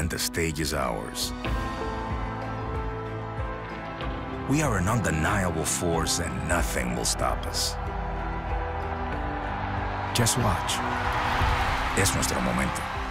and the stage is ours. We are an undeniable force and nothing will stop us. Just watch. Es nuestro momento.